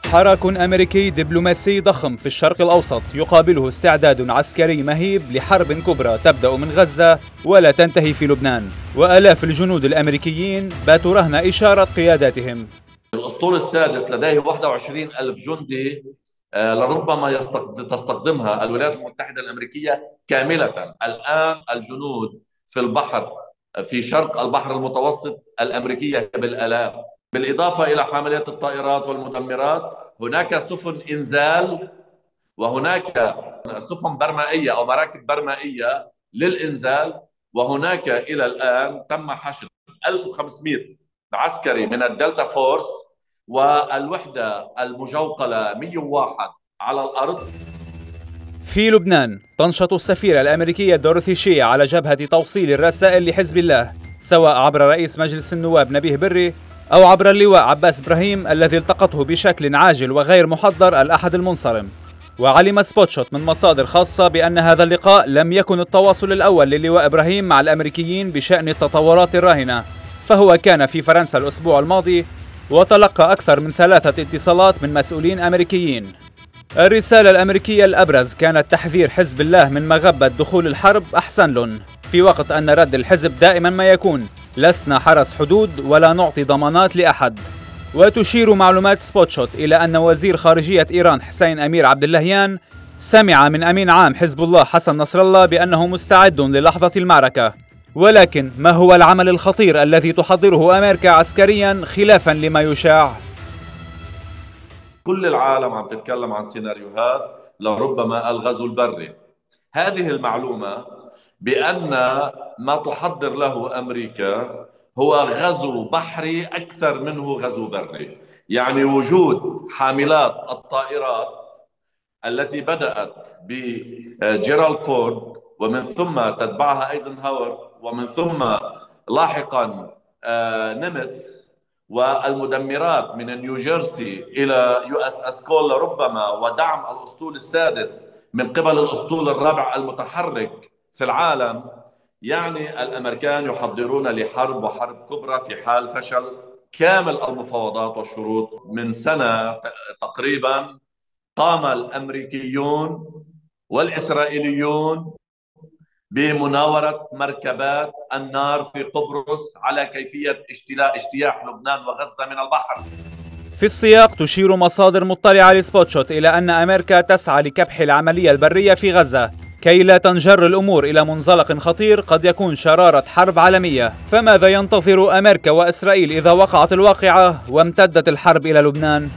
حراك أمريكي دبلوماسي ضخم في الشرق الأوسط يقابله استعداد عسكري مهيب لحرب كبرى تبدأ من غزة ولا تنتهي في لبنان، وآلاف الجنود الأمريكيين باتوا رهن إشارة قياداتهم. الأسطول السادس لديه 21 ألف جندي، لربما تستخدمها الولايات المتحدة الأمريكية كاملة. الآن الجنود في البحر، في شرق البحر المتوسط الأمريكية بالآلاف، بالإضافة إلى حاملات الطائرات والمدمرات. هناك سفن إنزال وهناك سفن برمائية أو مراكب برمائية للإنزال، وهناك إلى الآن تم حشد 1500 عسكري من الدلتا فورس، والوحدة المجوقلة 101 على الأرض. في لبنان تنشط السفيرة الأمريكية دورثي شي على جبهة توصيل الرسائل لحزب الله، سواء عبر رئيس مجلس النواب نبيه بري أو عبر اللواء عباس إبراهيم الذي التقطه بشكل عاجل وغير محضر الأحد المنصرم. وعلم سبوتشوت من مصادر خاصة بأن هذا اللقاء لم يكن التواصل الأول للواء إبراهيم مع الأمريكيين بشأن التطورات الراهنة، فهو كان في فرنسا الأسبوع الماضي وتلقى أكثر من 3 اتصالات من مسؤولين أمريكيين. الرسالة الأمريكية الأبرز كانت تحذير حزب الله من مغبة دخول الحرب أحسن لهم، في وقت أن رد الحزب دائما ما يكون: لسنا حرس حدود ولا نعطي ضمانات لأحد. وتشير معلومات سبوتشوت إلى أن وزير خارجية إيران حسين أمير عبد اللهيان سمع من أمين عام حزب الله حسن نصر الله بأنه مستعد للحظة المعركة. ولكن ما هو العمل الخطير الذي تحضره أمريكا عسكريا خلافا لما يشاع؟ كل العالم عم تتكلم عن سيناريوهات لربما الغزو البري. هذه المعلومة بأن ما تحضر له أمريكا هو غزو بحري أكثر منه غزو بري، يعني وجود حاملات الطائرات التي بدأت بجيرالد فورد ومن ثم تتبعها ايزنهاور ومن ثم لاحقا نيمتس، والمدمرات من نيوجيرسي إلى US كول ربما، ودعم الأسطول السادس من قبل الأسطول الرابع المتحرك في العالم. يعني الأمريكان يحضرون لحرب وحرب كبرى في حال فشل كامل المفاوضات والشروط. من سنة تقريبا قام الأمريكيون والإسرائيليون بمناورة مركبات النار في قبرص على كيفية اجتياح لبنان وغزة من البحر. في السياق تشير مصادر مطلعة لسبوتشوت إلى أن أمريكا تسعى لكبح العملية البرية في غزة كي لا تنجر الأمور إلى منزلق خطير قد يكون شرارة حرب عالمية. فماذا ينتظر أمريكا وإسرائيل إذا وقعت الواقعة وامتدت الحرب إلى لبنان؟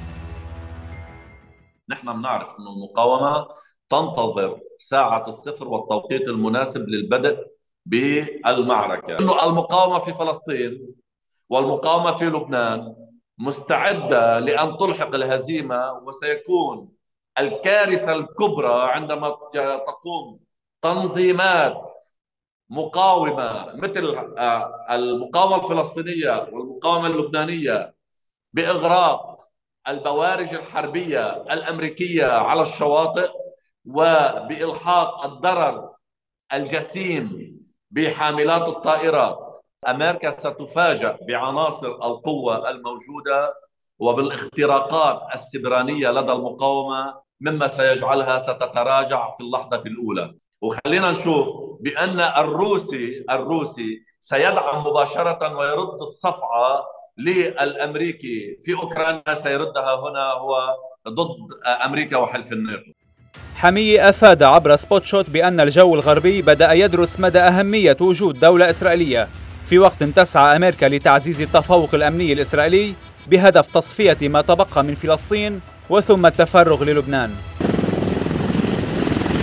نحن بنعرف أن المقاومة تنتظر ساعة الصفر والتوقيت المناسب للبدء بالمعركة. إنه المقاومة في فلسطين والمقاومة في لبنان مستعدة لأن تلحق الهزيمة، وسيكون الكارثة الكبرى عندما تقوم تنظيمات مقاومة مثل المقاومة الفلسطينية والمقاومة اللبنانية بإغراق البوارج الحربية الأمريكية على الشواطئ وبإلحاق الضرر الجسيم بحاملات الطائرات. أمريكا ستفاجأ بعناصر القوة الموجودة وبالاختراقات السبرانية لدى المقاومة، مما سيجعلها ستتراجع في اللحظة الأولى. وخلينا نشوف بأن الروسي سيدعم مباشرة ويرد الصفعة للأمريكي في أوكرانيا، سيردها هنا هو ضد أمريكا وحلف الناتو. حمية أفاد عبر سبوتشوت بأن الجو الغربي بدأ يدرس مدى أهمية وجود دولة إسرائيلية، في وقت تسعى أمريكا لتعزيز التفوق الأمني الإسرائيلي بهدف تصفية ما تبقى من فلسطين وثم التفرغ للبنان.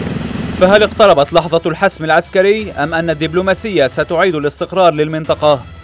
فهل اقتربت لحظة الحسم العسكري أم أن الدبلوماسية ستعيد الاستقرار للمنطقة؟